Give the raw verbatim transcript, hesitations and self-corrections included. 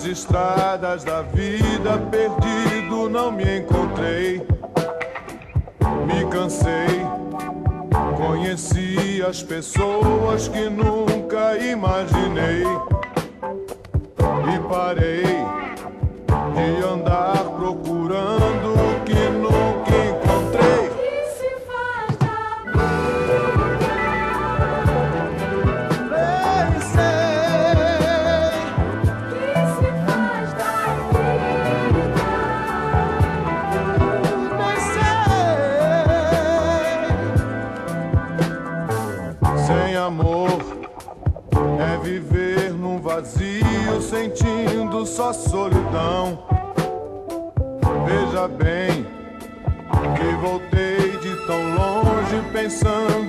estradas da vida, perdido não me encontrei. Me cansei, conheci as pessoas que nunca imaginei. E parei de andar procurando o que nunca encontrei. Que se faz da vida? Nem sei. Que se faz da vida? Nem sei. Sem amor é viver num vazio, sentindo só solidão. Veja bem que voltei de tão longe, pensando